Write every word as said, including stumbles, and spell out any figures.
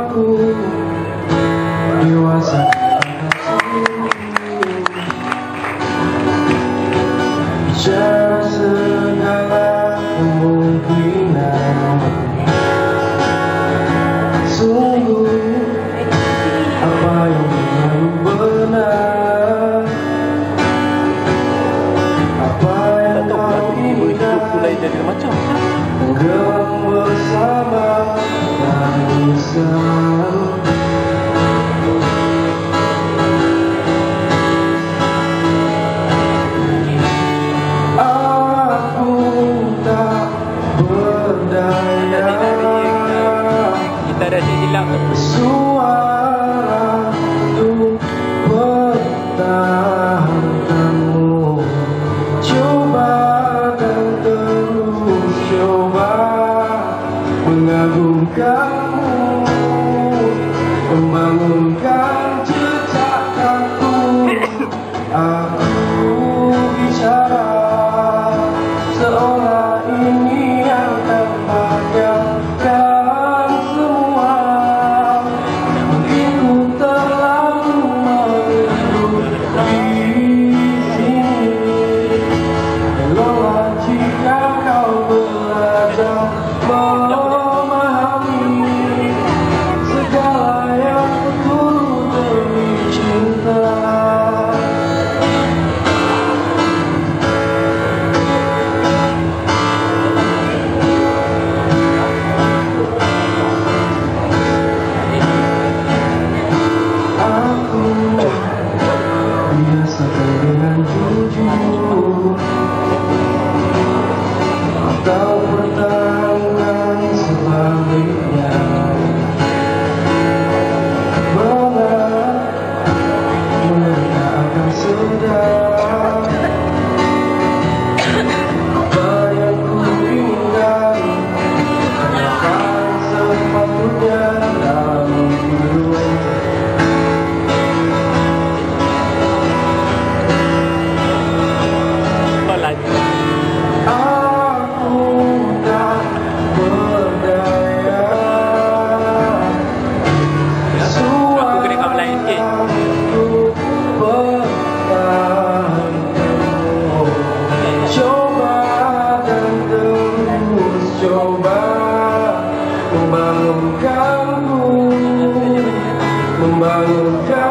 aku dewasa. Bicara segala kemungkinan, sungguh apa yang selalu benar, apa yang kau inginkan, tenggelam bersama tangisan. Aku tak berdaya, kita dah hilang suara untuk pertahankanmu. Coba dan terus coba mengagumkanmu, membangunkan jejak aku. Aku bicara seolah ini yang terbahagiakan semua. Mungkin ku terlalu mengeluh di sini. Eloklah jika kau belajar memahami segala yang betul demi cinta. Biasakan dengan jujur atau pertahankan sebaliknya. Benar, mereka akan sedar apa yang ku inginkan akan sepatutnya dalam hidup. Aku tak berdaya, suara untuk pertahankanmu. Coba dan terus coba membangunkanku, membangunkan